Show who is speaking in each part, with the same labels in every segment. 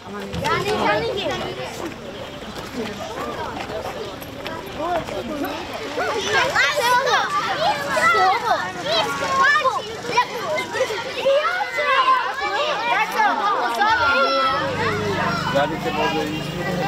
Speaker 1: Radite možda i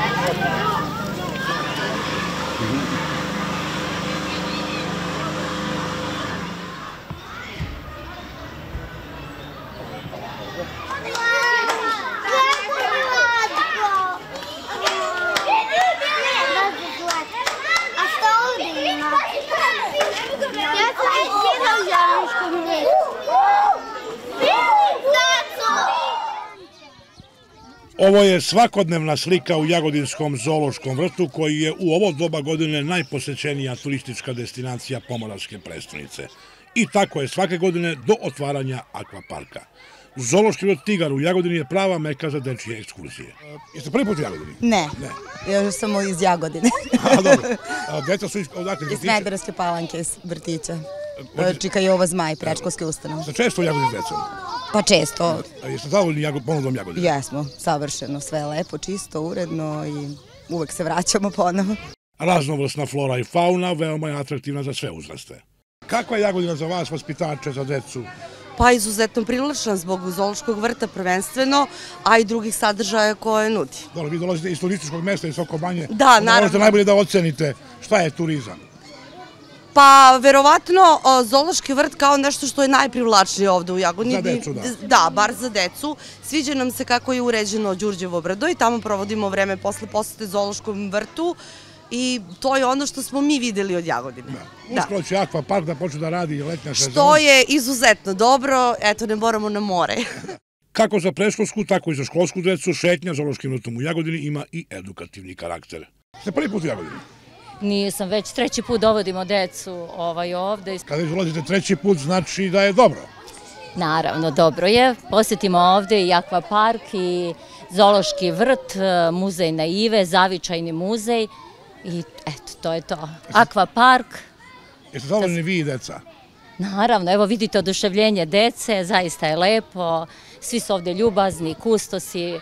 Speaker 1: Ovo je svakodnevna slika u Jagodinskom zoološkom vrtu koji je u ovo doba godine najposećenija turistička destinacija Pomoravske prestonice. I tako je svake godine do otvaranja akvaparka. Zoološki vrt Tigar u Jagodini je prava meka za dečije ekskurzije. Jeste prvi put u Jagodini?
Speaker 2: Ne, još samo iz Jagodine.
Speaker 1: Dobro. Deca su odakle iz
Speaker 2: vrtića? Iz Smederevske Palanke, iz vrtića. Čika Jova Zmaj, predškolske ustanove.
Speaker 1: Ste često u Jagodini s decom?
Speaker 2: Pa često.
Speaker 1: Jeste zadovoljni ponudom Jagodine?
Speaker 2: Jesmo, savršeno, sve lepo, čisto, uredno i uvek se vraćamo ponovo.
Speaker 1: Raznovrsna flora i fauna veoma je atraktivna za sve uzraste. Kakva je Jagodina za vas, vaspitače, za decu?
Speaker 3: Pa izuzetno privlačna zbog zoološkog vrta prvenstveno, a i drugih sadržaja koje nudi.
Speaker 1: Dobro, vi dolazite iz turističkog mesta, iz Sokobanje.
Speaker 3: Da, naravno.
Speaker 1: Možete najbolje da ocenite šta je turizam.
Speaker 3: Pa, verovatno, zoološki vrt kao nešto što je najprivlačnije ovde u Jagodini.
Speaker 1: Za decu, da.
Speaker 3: Da, bar za decu. Sviđa nam se kako je uređeno Đurđevo brdo i tamo provodimo vreme posle posete zoološkom vrtu. I to je ono što smo mi videli od Jagodine.
Speaker 1: Uskoro će akvapark da počne da radi letnja sezona.
Speaker 3: Što je izuzetno dobro, eto ne moramo na more.
Speaker 1: Kako za predškolsku, tako i za školsku decu, šetnja zoološkim vrtom u Jagodini ima i edukativni karakter. Ste prvi put u Jagodini?
Speaker 4: Nisam, već treći put dovodimo decu ovde.
Speaker 1: Kada izolazite treći put, znači da je dobro?
Speaker 4: Naravno, dobro je. Posjetimo ovde i akvapark i zoološki vrt, muzej naive, zavičajni muzej. I eto, to je to. Akvapark.
Speaker 1: Jeste zadovoljni vi i deca?
Speaker 4: Naravno, evo vidite oduševljenje dece, zaista je lepo. Svi su ovde ljubazni, kustosi,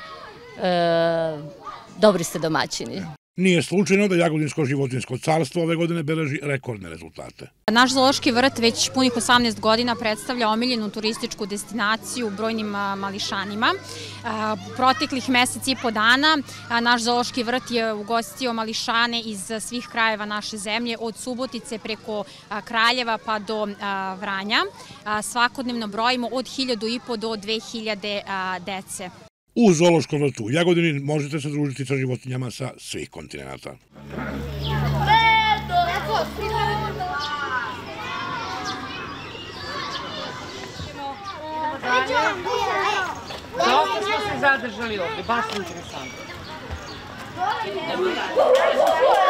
Speaker 4: dobri ste domaćini.
Speaker 1: Nije slučajno da Jagodinsko životinjsko carstvo ove godine beleži rekordne rezultate.
Speaker 5: Naš zoološki vrt već punih 18 godina predstavlja omiljenu turističku destinaciju brojnim mališanima. Proteklih mesec i po dana naš zoološki vrt je ugostio mališane iz svih krajeva naše zemlje, od Subotice preko Kraljeva pa do Vranja. Svakodnevno brojimo od 1500 do 2000 dece.
Speaker 1: U zoološkom vrtu u Jagodini možete se družiti sa životinjama sa svih kontinenta.
Speaker 6: Dosta smo se zadržali ovdje, baš interesantno.